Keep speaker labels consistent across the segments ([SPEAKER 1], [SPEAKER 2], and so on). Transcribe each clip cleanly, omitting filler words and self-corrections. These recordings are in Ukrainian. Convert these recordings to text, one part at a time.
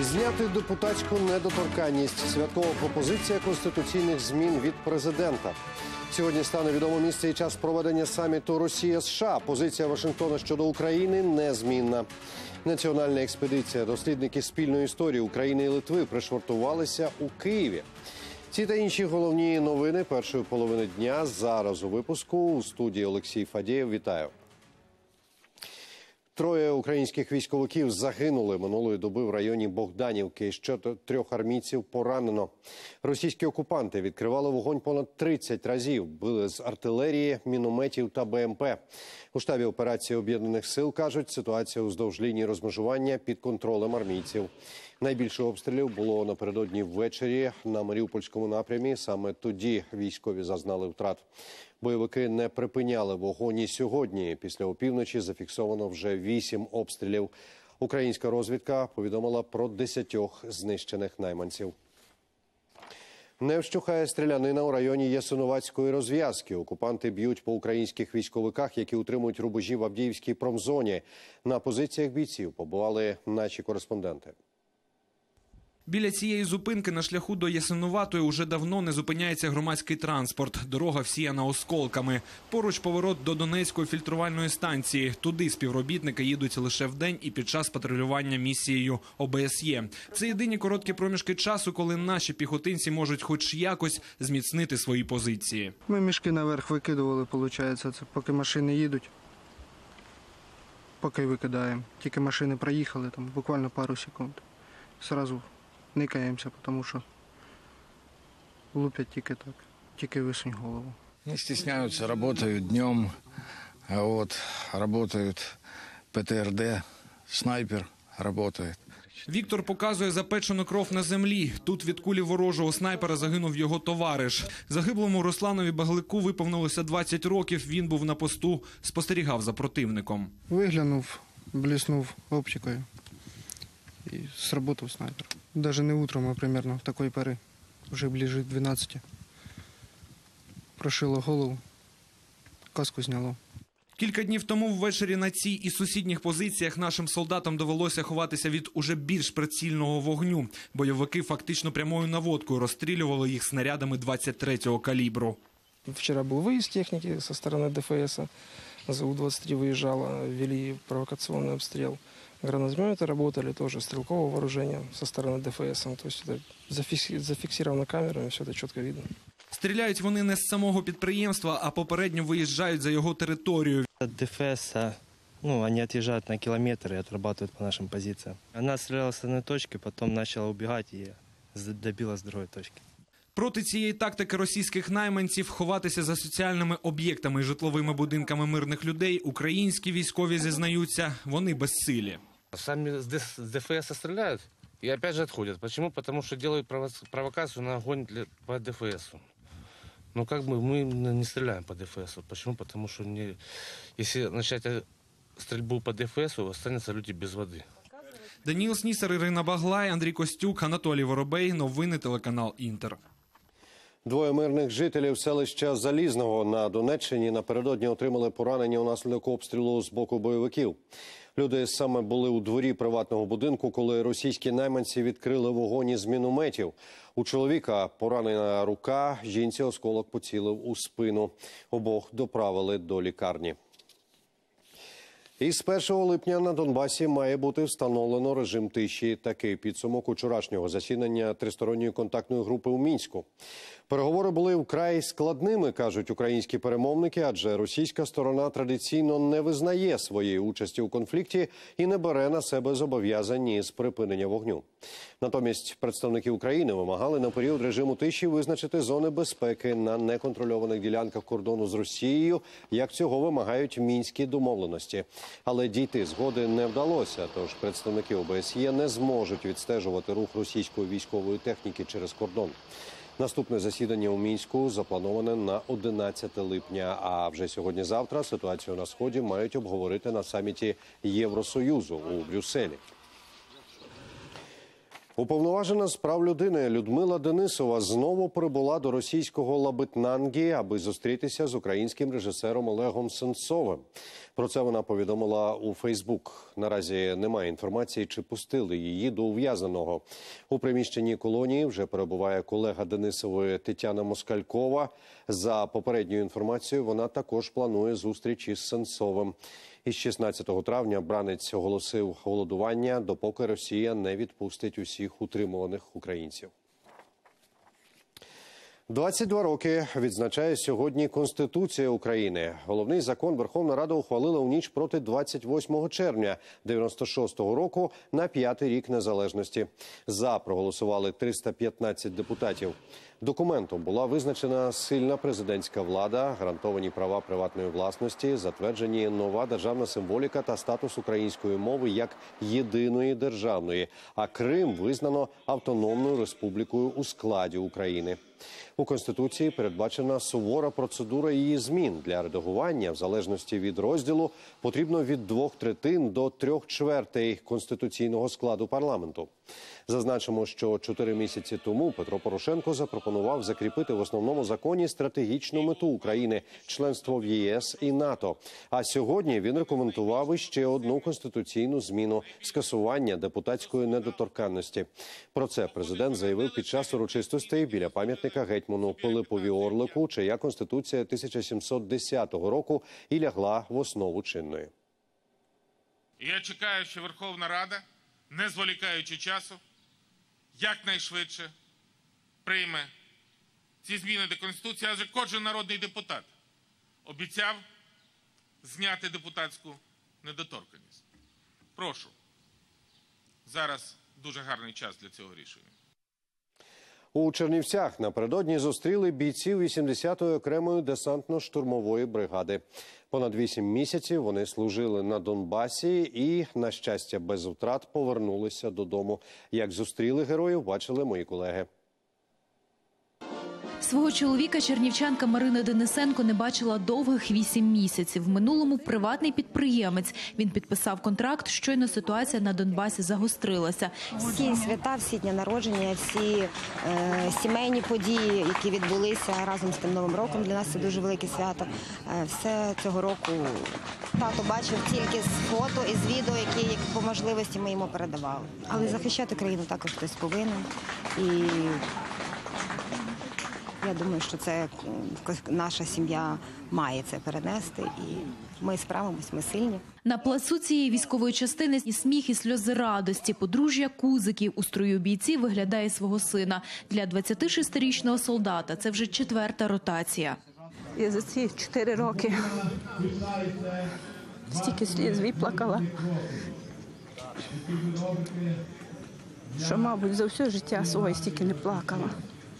[SPEAKER 1] Зняти депутатську недоторканність. Святкова пропозиція конституційних змін від президента. Сьогодні стане відомо місце і час проведення саміту Росія-США. Позиція Вашингтона щодо України незмінна. Національна експедиція дослідники спільної історії України і Литви пришвартувалися у Києві. Ці та інші головні новини першої половини дня зараз у випуску. У студії Олексій Фадєєв. Вітаю. Троє українських військовиків загинули минулої доби в районі Богданівки. Ще 3 армійців поранено. Російські окупанти відкривали вогонь понад 30 разів. Били з артилерії, мінометів та БМП. У штабі операції Об'єднаних сил кажуть, ситуація уздовж лінії розмежування під контролем армійців. Найбільше обстрілів було напередодні ввечері на Маріупольському напрямі. Саме тоді військові зазнали втрат. Бойовики не припиняли вогонь і сьогодні. Після опівночі зафіксовано вже 8 обстрілів. Українська розвідка повідомила про 10 знищених найманців. Не вщухає стрілянина у районі Ясиновацької розв'язки. Окупанти б'ють по українських військовиках, які утримують рубежі в Авдіївській промзоні. На позиціях бійців побували наші кореспонденти.
[SPEAKER 2] Біля цієї зупинки на шляху до Ясиноватої уже давно не зупиняється громадський транспорт. Дорога всіяна осколками. Поруч поворот до Донецької фільтрувальної станції. Туди співробітники їдуть лише вдень і під час патрулювання місією ОБСЄ. Це єдині короткі проміжки часу, коли наші піхотинці можуть хоч якось зміцнити свої позиції.
[SPEAKER 3] Ми мішки наверх викидували, виходить, це поки машини їдуть. Поки викидаємо. Тільки машини проїхали, там буквально пару секунд. Сразу никаємося, тому що лупять тільки так, тільки висунь голову.
[SPEAKER 4] Не стесняются, работают днем, работают ПТРД, снайпер работает.
[SPEAKER 2] Віктор показує запечену кров на землі. Тут від кулі ворожого снайпера загинув його товариш. Загиблому Русланові Баглику виповнилося 20 років. Він був на посту, спостерігав за противником.
[SPEAKER 3] Виглянув, бліснув оптикою і сработав снайпер. Даже не утром, а примерно в такої пори, вже ближе к 12. Прошило голову, каску зняло.
[SPEAKER 2] Кілька днів тому ввечері на цій і сусідніх позиціях нашим солдатам довелося ховатися від уже більш прицільного вогню. Бойовики фактично прямою наводкою розстрілювали їх снарядами 23-го калібру.
[SPEAKER 5] Вчера был выезд техники со стороны ДФС. ЗУ-23 выезжала, вели провокационный обстрел. Гранатометы работали тоже, стрелкового вооружения со стороны ДФС. То есть это зафиксировано камерами, все это четко видно.
[SPEAKER 2] Стріляють вони не з самого підприємства, а попередньо виїжджають за його територію.
[SPEAKER 6] ДФС, они отъезжают на километр и отрабатывают по нашим позициям. Она стреляла с одной точки, потом начала убегать и добила с другой точки.
[SPEAKER 2] Проти цієї тактики російських найманців ховатися за соціальними об'єктами і житловими будинками мирних людей українські військові зізнаються, вони безсилі.
[SPEAKER 7] Сами с ДФС стреляют и опять же отходят. Почему? Потому что делают провокацию на огонь по ДФС. Мы не стреляем по ДФС. Почему? Потому что если начать стрельбу по ДФС, останутся люди без воды.
[SPEAKER 2] Даніл Снісар, Ірина Баглай, Андрій Костюк, Анатолій Воробей. Новини телеканал «Інтер».
[SPEAKER 1] 2 мирних жителів селища Залізного на Донеччині напередодні отримали поранення унаслідок обстрілу з боку бойовиків. Люди саме були у дворі приватного будинку, коли російські найманці відкрили вогонь із мінометів. У чоловіка поранена рука, жінці осколок поцілив у спину. Обох доправили до лікарні. Із 1 липня на Донбасі має бути встановлено режим тиші. Такий підсумок учорашнього засідання тристоронньої контактної групи у Мінську. Переговори були вкрай складними, кажуть українські перемовники, адже російська сторона традиційно не визнає своєї участі у конфлікті і не бере на себе зобов'язань із припинення вогню. Натомість представники України вимагали на період режиму тиші визначити зони безпеки на неконтрольованих ділянках кордону з Росією, як цього вимагають мінські домовленості. Але дійти згоди не вдалося, тож представники ОБСЄ не зможуть відстежувати рух російської військової техніки через кордон. Наступне засідання у Мінську заплановане на 11 липня, а вже сьогодні-завтра ситуацію на Сході мають обговорити на саміті Євросоюзу у Брюсселі. Уповноважена з прав людини Людмила Денисова знову прибула до російського Лабытнанги, аби зустрітися з українським режисером Олегом Сенцовим. Про це вона повідомила у Фейсбук. Наразі немає інформації, чи пустили її до ув'язненого. У приміщенні колонії вже перебуває колега Денисової Тетяна Москалькова. За попередньою інформацією, вона також планує зустріч із Сенцовим. Із 16 травня бранець оголосив голодування, допоки Росія не відпустить усіх утримуваних українців. 22 роки відзначає сьогодні Конституція України. Головний закон Верховна Рада ухвалила у ніч проти 28 червня 96-го року на 5-й рік незалежності. За проголосували 315 депутатів. Документом була визначена сильна президентська влада, гарантовані права приватної власності, затверджені нова державна символіка та статус української мови як єдиної державної, а Крим визнано автономною республікою у складі України. У Конституції передбачена сувора процедура її змін. Для редагування, в залежності від розділу, потрібно від 2/3 до 3/4 конституційного складу парламенту. Зазначимо, що 4 місяці тому Петро Порошенко запропонував закріпити в основному законі стратегічну мету України – членство в ЄС і НАТО. А сьогодні він рекомендував іще одну конституційну зміну – скасування депутатської недоторканності. Про це президент заявив під час урочистостей біля пам'ятника гетьману Пилипові Орлику, чия Конституція 1710 року і лягла в основу чинної.
[SPEAKER 8] Я чекаю, що Верховна Рада, не зволікаючи часу, якнайшвидше прийме ці зміни до Конституції, адже кожен народний депутат обіцяв зняти депутатську недоторканність. Прошу, зараз дуже гарний час для цього рішення.
[SPEAKER 1] У Чернівцях напередодні зустріли бійців 80-ї окремої десантно-штурмової бригади. Понад 8 місяців вони служили на Донбасі і, на щастя, без втрат повернулися додому. Як зустріли героїв, бачили мої колеги.
[SPEAKER 9] Свого чоловіка чернівчанка Марина Денисенко не бачила довгих 8 місяців. В минулому приватний підприємець. Він підписав контракт, щойно ситуація на Донбасі загострилася.
[SPEAKER 10] Всі свята, всі дні народження, всі сімейні події, які відбулися разом з тим Новим роком, для нас це дуже велике свято. Все цього року тато бачив тільки з фото і з відео, які по можливості ми йому передавали. Але захищати країну також хтось повинен. І я думаю, що це наша сім'я має це перенести, і ми справимось, ми сильні.
[SPEAKER 9] На плацу цієї військової частини і сміх, і сльози радості. Подружжя Кузиків у строю бійців виглядає свого сина. Для 26-річного солдата це вже 4-та ротація.
[SPEAKER 11] Я за ці 4 роки стільки сліз виплакала, що, мабуть, за все життя своє стільки не плакала.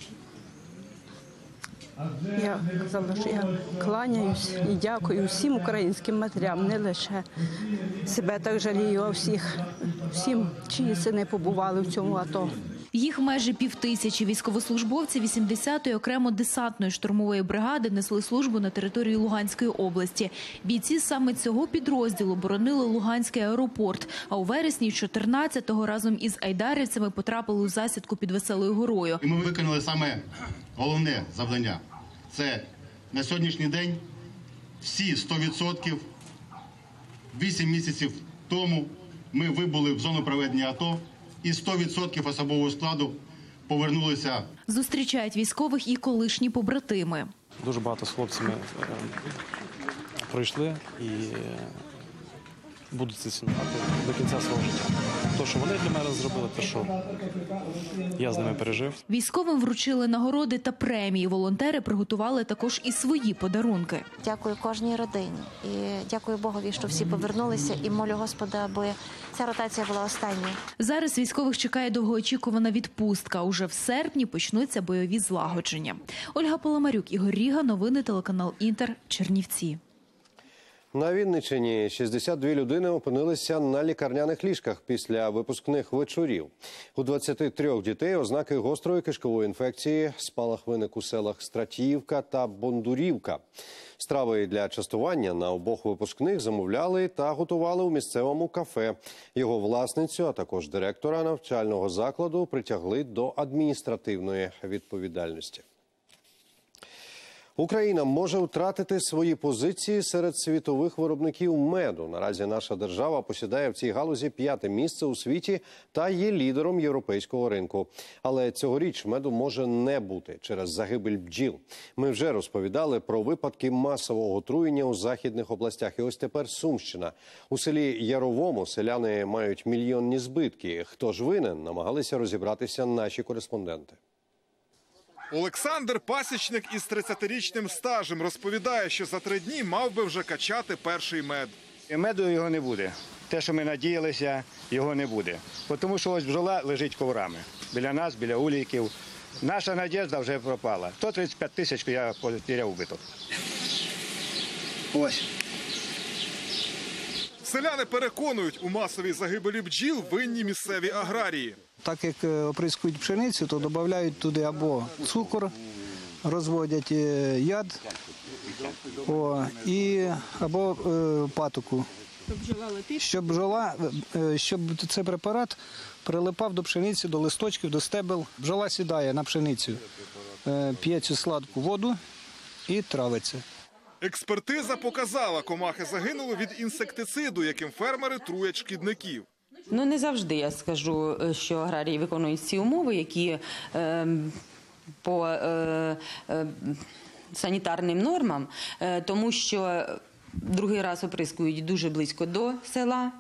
[SPEAKER 11] Я казала, що я кланяюсь і дякую всім українським матерям, не лише себе так жалію, а всім, чиї сини побували в цьому АТО.
[SPEAKER 9] Їх майже 5000 військовослужбовці 80-ї окремо десантної штурмової бригади несли службу на території Луганської області. Бійці саме цього підрозділу боронили Луганський аеропорт, а у вересні 14-го разом із айдарівцями потрапили у засідку під Веселою горою.
[SPEAKER 12] І ми виконали саме головне завдання. Це на сьогоднішній день всі 100%, 8 місяців тому ми вибули в зону проведення АТО і 100% особового складу повернулися.
[SPEAKER 9] Зустрічають військових і колишні побратими.
[SPEAKER 13] Дуже багато з хлопцями пройшли і будуть це цінувати до кінця свого життя. Те, що вони для мене зробили, те, що я з ними пережив.
[SPEAKER 9] Військовим вручили нагороди та премії. Волонтери приготували також і свої подарунки.
[SPEAKER 14] Дякую кожній родині. І дякую Богові, що всі повернулися. І молю Господа, аби ця ротація була останньою.
[SPEAKER 9] Зараз військових чекає довгоочікувана відпустка. Уже в серпні почнуться бойові злагодження. Ольга Поломарюк, Ігор Ріга, новини телеканал Інтер, Чернівці.
[SPEAKER 1] На Вінниччині 62 людини опинилися на лікарняних ліжках після випускних вечорів. У 23 дітей ознаки гострої кишкової інфекції, спалах виник у селах Стратіївка та Бондурівка. Страви для частування на обох випускних замовляли та готували у місцевому кафе. Його власницю, а також директора навчального закладу притягли до адміністративної відповідальності. Україна може втратити свої позиції серед світових виробників меду. Наразі наша держава посідає в цій галузі 5-те місце у світі та є лідером європейського ринку. Але цьогоріч меду може не бути через загибель бджіл. Ми вже розповідали про випадки масового отруєння у західних областях. І ось тепер Сумщина. У селі Яровому селяни мають мільйонні збитки. Хто ж винен, намагалися розібратися наші кореспонденти.
[SPEAKER 15] Олександр – пасічник із 30-річним стажем. Розповідає, що за 3 дні мав би вже качати перший мед.
[SPEAKER 16] Меду його не буде. Те, що ми надіялися, його не буде. Тому що ось бджола лежить коврами. Біля нас, біля улійків. Наша надіжда вже пропала. 135 тисяч я потеряв убиток. Ось.
[SPEAKER 15] Селяни переконують, у масовій загибелі бджіл винні місцеві аграрії.
[SPEAKER 17] Так як оприскують пшеницю, то додають туди або цукор, розводять яд, або патоку. Щоб цей препарат прилипав до пшениці, до листочків, до стебел. Бджола сідає на пшеницю, п'є цю сладку воду і травиться.
[SPEAKER 15] Експертиза показала, комахи загинули від інсектициду, яким фермери труять шкідників.
[SPEAKER 18] Не завжди я скажу, що аграрії виконують ці умови, які по санітарним нормам, тому що другий раз оприскують дуже близько до села,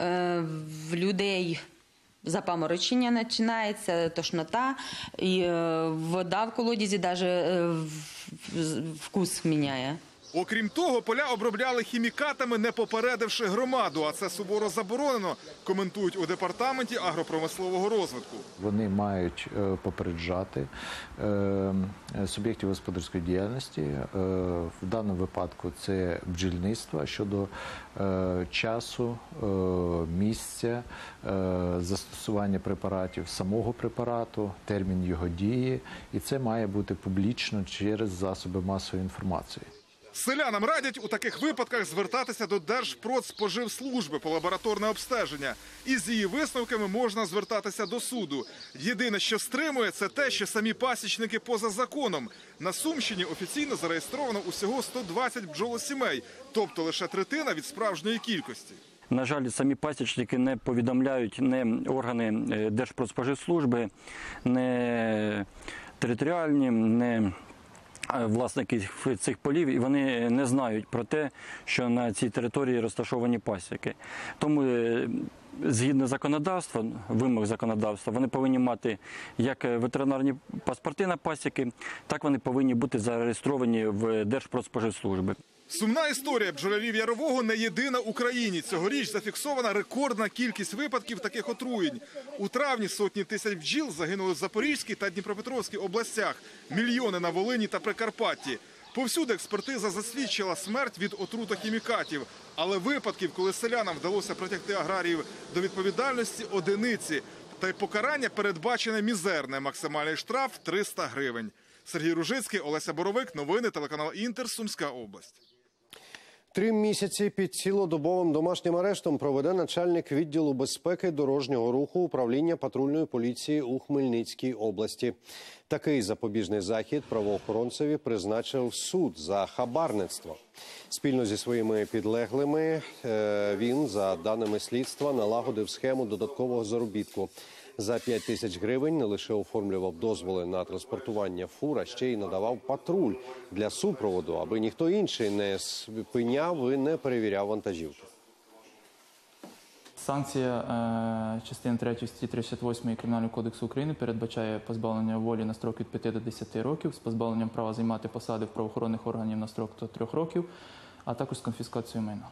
[SPEAKER 18] в людей запаморочення починається, тошнота, і вода в колодязі навіть вкус міняє.
[SPEAKER 15] Окрім того, поля обробляли хімікатами, не попередивши громаду, а це суворо заборонено, коментують у департаменті агропромислового розвитку.
[SPEAKER 19] Вони мають попереджати суб'єктів господарської діяльності, в даному випадку це бджільництво, щодо часу, місця, застосування препаратів, самого препарату, термін його дії, і це має бути публічно через засоби масової інформації.
[SPEAKER 15] Селянам радять у таких випадках звертатися до Держпродспоживслужби по лабораторне обстеження. І з її висновками можна звертатися до суду. Єдине, що стримує, це те, що самі пасічники поза законом. На Сумщині офіційно зареєстровано усього 120 бджолосімей, тобто лише третина від справжньої кількості.
[SPEAKER 20] На жаль, самі пасічники не повідомляють не органи Держпродспоживслужби, не територіальні, не власники цих полів, і вони не знають про те, що на цій території розташовані пасіки. Тому, згідно законодавства, вимог законодавства, вони повинні мати як ветеринарні паспорти на пасіки, так вони повинні бути зареєстровані в Держпродспоживслужбі.
[SPEAKER 15] Сумна історія бджолярів Ярового не єдина в Україні. Цьогоріч зафіксована рекордна кількість випадків таких отруєнь. У травні сотні тисяч бджіл загинули в Запорізькій та Дніпропетровській областях, мільйони на Волині та Прикарпатті. Повсюди експертиза засвідчила смерть від отрутохімікатів. Але випадків, коли селянам вдалося притягти аграріїв до відповідальності, одиниці. Та й покарання передбачене мізерне – максимальний штраф – 300 гривень. Сергій Ружицький, Олеся Боровик, новини, телеканал Інтер, Сумська область.
[SPEAKER 1] 3 місяці під цілодобовим домашнім арештом проведе начальник відділу безпеки дорожнього руху управління патрульної поліції у Хмельницькій області. Такий запобіжний захід правоохоронцеві призначив суд за хабарництво. Спільно зі своїми підлеглими він, за даними слідства, налагодив схему додаткового заробітку. За 5 тисяч гривень не лише оформлював дозволи на транспортування фур, а ще й надавав патруль для супроводу, аби ніхто інший не спиняв і не перевіряв вантажівки.
[SPEAKER 21] Санкція частини 3 статті 38 Кримінального кодексу України передбачає позбавлення волі на строк від 5 до 10 років з позбавленням права займати посади в правоохоронних органів на строк до 3 років, а також з конфіскацією майна.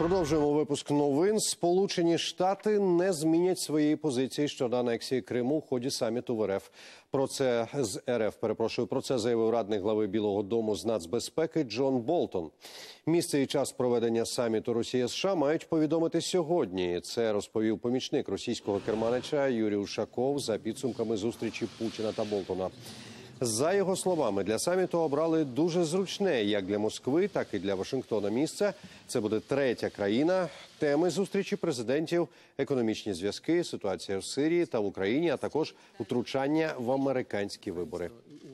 [SPEAKER 1] Продовжуємо випуск новин. Сполучені Штати не змінять своєї позиції щодо анексії Криму в ході саміту в РФ. Про це заявив радник глави Білого дому з нацбезпеки Джон Болтон. Місце і час проведення саміту Росія-США мають повідомити сьогодні. Це розповів помічник російського керманича Юрій Ушаков за підсумками зустрічі Путіна та Болтона. За його словами, для саміту обрали дуже зручне як для Москви, так і для Вашингтона місце. Це буде третя країна. Теми зустрічі президентів – економічні зв'язки, ситуація в Сирії та в Україні, а також втручання в американські вибори.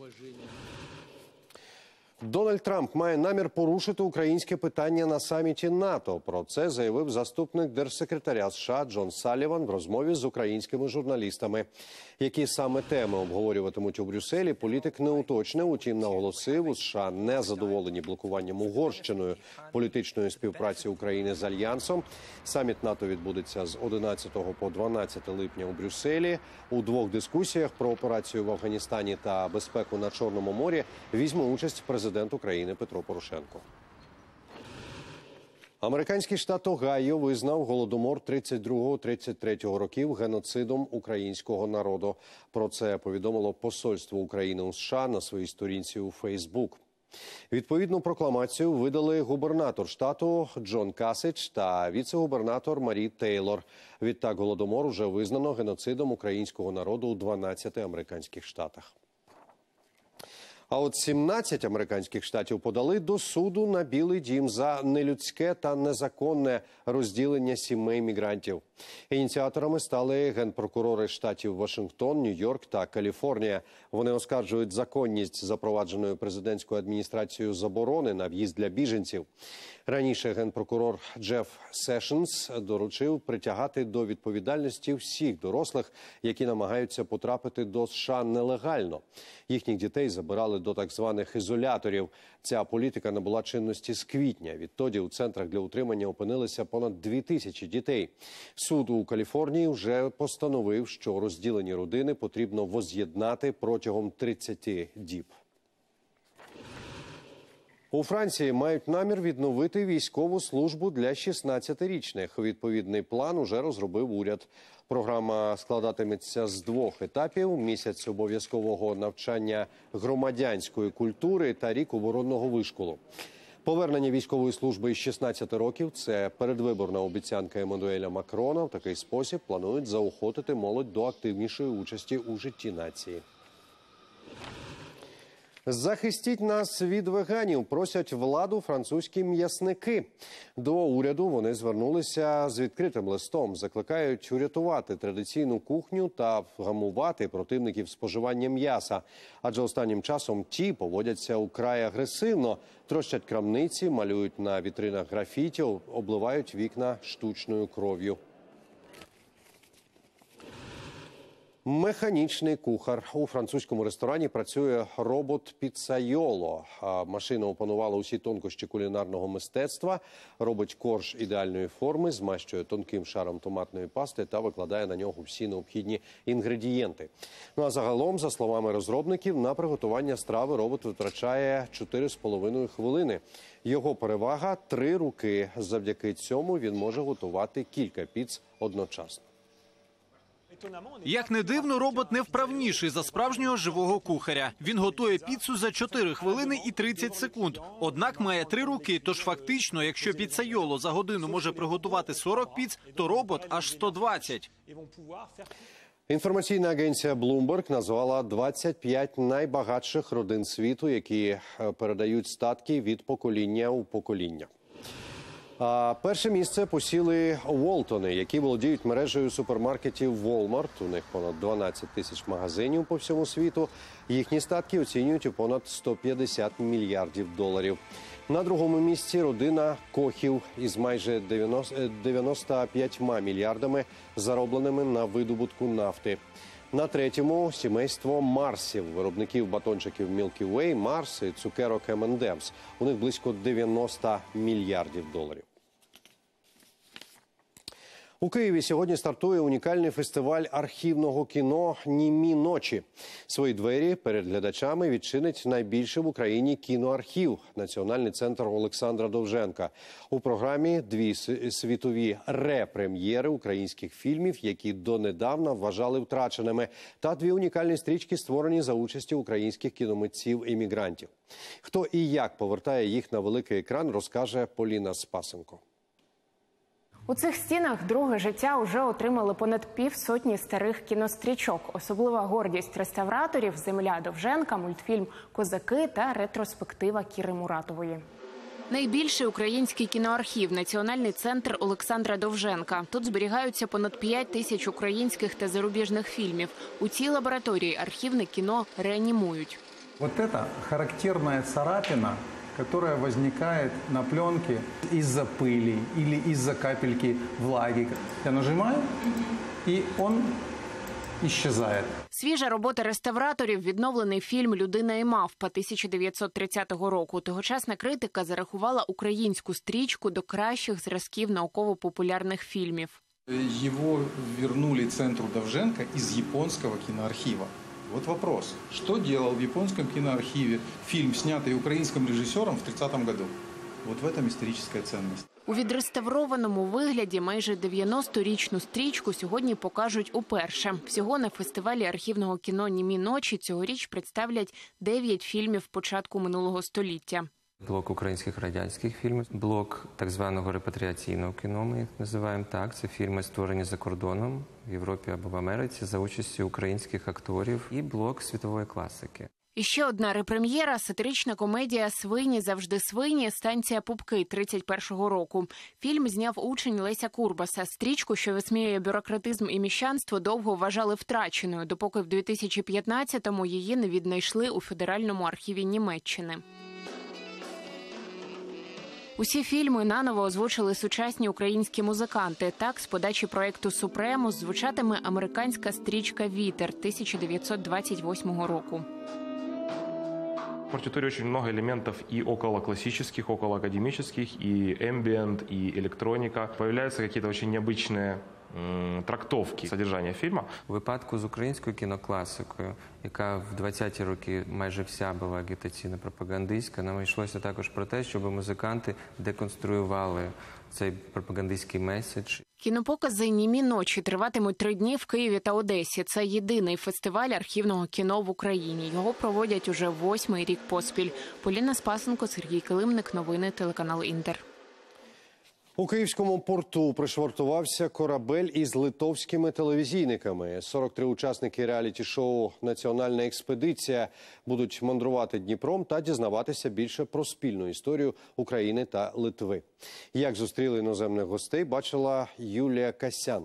[SPEAKER 1] Дональд Трамп має намір порушити українське питання на саміті НАТО. Про це заявив заступник держсекретаря США Джон Салліван в розмові з українськими журналістами. Які саме теми обговорюватимуть у Брюсселі, політик не уточнив, утім наголосив, у США не задоволені блокуванням Угорщиною політичної співпраці України з Альянсом. Саміт НАТО відбудеться з 11 по 12 липня у Брюсселі. У двох дискусіях про операцію в Афганістані та безпеку на Чорному морі візьме участь президент України Петро Порошенко. Американський штат Огайо визнав Голодомор 32-33 років геноцидом українського народу. Про це повідомило посольство України у США на своїй сторінці у Фейсбук. Відповідну прокламацію видали губернатор штату Джон Касич та віце-губернатор Марі Тейлор. Відтак Голодомор уже визнано геноцидом українського народу у 12 американських штатах. А от 17 американських штатів подали до суду на Білий дім за нелюдське та незаконне розділення сімей мігрантів. Ініціаторами стали генпрокурори штатів Вашингтон, Нью-Йорк та Каліфорнія. Вони оскаржують законність запровадженої президентською адміністрацією заборони на в'їзд для біженців. Раніше генпрокурор Джеф Сешенс доручив притягати до відповідальності всіх дорослих, які намагаються потрапити до США нелегально. Їхніх дітей забирали до так званих ізоляторів. Ця політика набула чинності з квітня. Відтоді у центрах для утримання опинилися понад 2000 дітей. Суд у Каліфорнії вже постановив, що розділені родини потрібно воз'єднати протягом 30 діб. У Франції мають намір відновити військову службу для 16-річних. Відповідний план уже розробив уряд. Програма складатиметься з двох етапів – місяць обов'язкового навчання громадянської культури та рік оборонного вишколу. Повернення військової служби із 16 років – це передвиборна обіцянка Еммануеля Макрона. В такий спосіб планують заохотити молодь до активнішої участі у житті нації. Захистіть нас від веганів, просять владу французькі м'ясники. До уряду вони звернулися з відкритим листом. Закликають урятувати традиційну кухню та вгамувати противників споживання м'яса. Адже останнім часом ті поводяться украй агресивно. Трощать крамниці, малюють на вітринах графіті, обливають вікна штучною кров'ю. Механічний кухар. У французькому ресторані працює робот Піцайоло. Машина опанувала усі тонкощі кулінарного мистецтва. Робить корж ідеальної форми, змащує тонким шаром томатної пасти та викладає на нього всі необхідні інгредієнти. Ну а загалом, за словами розробників, на приготування страви робот витрачає 4,5 хвилини. Його перевага – 3 руки. Завдяки цьому він може готувати кілька піц одночасно.
[SPEAKER 4] Як не дивно, робот не вправніший за справжнього живого кухаря. Він готує піцу за 4 хвилини і 30 секунд. Однак має 3 руки, тож фактично, якщо Піцайоло за годину може приготувати 40 піц, то робот аж 120.
[SPEAKER 1] Інформаційна агенція Bloomberg назвала 25 найбагатших родин світу, які передають статки від покоління у покоління. Перше місце посіли Уолтони, які володіють мережею супермаркетів Walmart. У них понад 12 тисяч магазинів по всьому світу. Їхні статки оцінюють у понад 150 мільярдів доларів. На другому місці родина Кохів із майже 95 мільярдами, заробленими на видобутку нафти. На третьому – сімейство Марсів, виробників батончиків Milky Way, Марс і цукерок M&M's. У них близько 90 мільярдів доларів. У Києві сьогодні стартує унікальний фестиваль архівного кіно «Німі ночі». Свої двері перед глядачами відчинить найбільший в Україні кіноархів – Національний центр Олександра Довженка. У програмі дві світові ре-прем'єри українських фільмів, які донедавна вважали втраченими, та дві унікальні стрічки, створені за участі українських кіномитців-іммігрантів. Хто і як повертає їх на великий екран, розкаже Поліна Спасенко.
[SPEAKER 3] У цих стінах друге життя уже отримали понад півсотні старих кінострічок. Особлива гордість реставраторів – «Земля Довженка», мультфільм «Козаки» та ретроспектива Кіри Муратової. Найбільший український кіноархів – Національний центр Олександра Довженка. Тут зберігаються понад 5 тисяч українських та зарубіжних фільмів. У цій лабораторії архівне кіно реанімують.
[SPEAKER 22] Вот это характерная царапина, которая возникает на пленке из-за пыли или из-за капельки влаги. Я нажимаю, и он исчезает.
[SPEAKER 3] Свіжа робота реставраторів – відновлений фільм «Людина і мавпа» 1930 року. Тогочасна критика зарахувала українську стрічку до кращих зразків науково-популярних фільмів.
[SPEAKER 22] Его вернули центру Довженка из японского киноархива. Вот вопрос, что делал в японском киноархиве фильм, снятый украинским режиссером в 30-м году? Вот в этом историческая ценность.
[SPEAKER 3] У відреставрованому вигляді майже 90-річну стрічку сьогодні покажуть уперше. Всього на фестивалі архівного кіно «Німі ночі» цьогоріч представлять 9 фільмів початку минулого століття.
[SPEAKER 23] Блок українських радянських фільмів, блок так званого репатріаційного кіно, ми їх називаємо так. Це фільми, створені за кордоном, в Європі або в Америці, за участю українських акторів. І блок світової класики.
[SPEAKER 3] І ще одна репрем'єра – сатирична комедія «Свині завжди свині. Станція Пупки» 31-го року. Фільм зняв учень Леся Курбаса. Стрічку, що висміює бюрократизм і міщанство, довго вважали втраченою, допоки в 2015-му її не віднайшли у Федеральному архіві Німеччини. Усі фільми наново озвучили сучасні українські музиканти. Так, з подачі проєкту «Супремус» звучатиме американська стрічка «Вітер» 1928 року.
[SPEAKER 24] В партитуре очень много элементов и околоклассических, околоакадемических, и эмбиент, и электроника. Появляются какие-то очень необычные трактовки содержання фільму.
[SPEAKER 23] У випадку з українською кінокласикою, яка в 20-ті роки майже вся була агітаційно-пропагандистська, нам йшлося також про те, щоб музиканти деконструювали цей пропагандистський меседж.
[SPEAKER 3] Кінопокази «Німі ночі» триватимуть 3 дні в Києві та Одесі. Це єдиний фестиваль архівного кіно в Україні. Його проводять уже 8-й рік поспіль. Поліна Спасенко, Сергій Килимник. Новини телеканал «Інтер».
[SPEAKER 1] У Київському порту пришвартувався корабель із литовськими телевізійниками. 43 учасники реаліті-шоу «Національна експедиція» будуть мандрувати Дніпром та дізнаватися більше про спільну історію України та Литви. Як зустріли іноземних гостей, бачила Юлія Касян.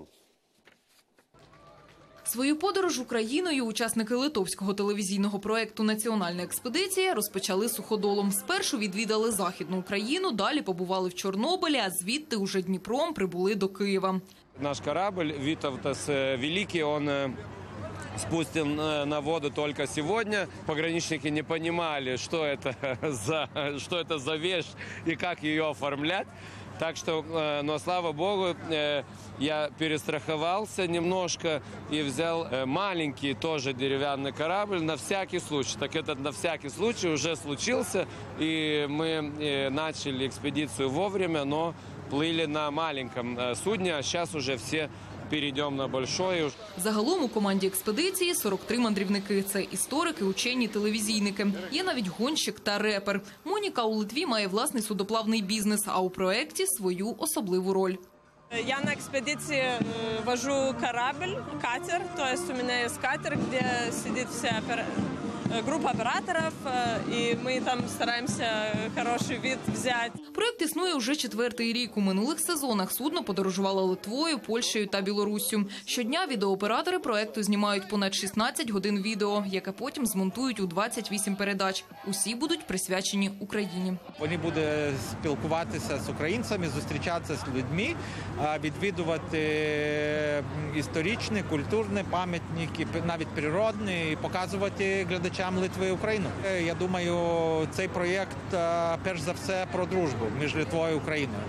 [SPEAKER 25] Свою подорож Україною учасники литовського телевізійного проєкту «Національна експедиція» розпочали суходолом. Спершу відвідали Західну Україну, далі побували в Чорнобилі, а звідти уже Дніпром прибули до Києва.
[SPEAKER 26] Наш корабль «Витовтас Великий», он спустил на воду только сегодня. Пограничники не понимали, что это за вещь и как ее оформлять. Так что, но слава богу, я перестраховался немножко и взял маленький тоже деревянный корабль на всякий случай. Так этот на всякий случай уже случился, и мы начали экспедицию вовремя, но плыли на маленьком судне, а сейчас уже все перейдемо на большое.
[SPEAKER 25] Загалом у команді експедиції 43 мандрівники. Це історики, учені, телевізійники. Є навіть гонщик та репер. Моніка у Литві має власний судоплавний бізнес, а у проєкті свою особливу роль.
[SPEAKER 27] Я на экспедиции вожу корабль, катер, то есть у меня есть катер, где сидит вся группа операторов, и мы там стараемся хороший вид взять.
[SPEAKER 25] Проєкт існує уже 4-й рік. У минулих сезонах судно подорожувало Литвою, Польщею та Білоруссю. Щодня відеооператори проєкту знімають понад 16 годин відео, яке потім змонтують у 28 передач. Усі будуть присвячені Україні.
[SPEAKER 28] Вони будуть спілкуватися з українцями, зустрічатися з людьми, відвідувати історичні, культурні пам'ятники, навіть природні, і показувати глядачам Литви і Україну. Я думаю, цей проєкт перш за все про дружбу між Литвою і Україною.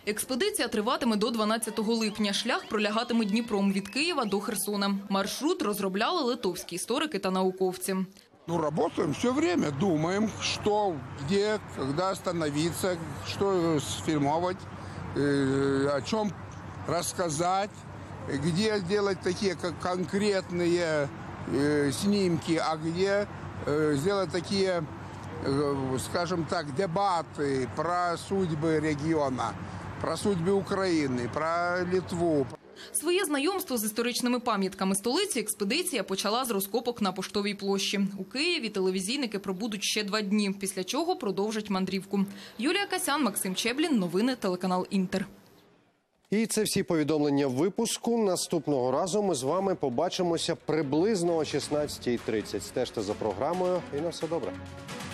[SPEAKER 25] Експедиція триватиме до 12 липня. Шлях пролягатиме Дніпром від Києва до Херсона. Маршрут розробляли литовські історики та науковці.
[SPEAKER 2] Работаем все время, думаем, что, где, когда остановиться, что сфильмовать, о чем рассказать, где делать такие конкретные снимки, а где сделать такие, скажем так, дебаты про судьбы региона, про судьбы Украины, про Литву.
[SPEAKER 25] Своє знайомство з історичними пам'ятками столиці експедиція почала з розкопок на Поштовій площі. У Києві телевізійники пробудуть ще 2 дні, після чого продовжать мандрівку. Юлія Касян, Максим Чеблін. Новини телеканал «Інтер».
[SPEAKER 1] І це всі повідомлення випуску. Наступного разу ми з вами побачимося приблизно о 16:30. Стежте за програмою і на все добре.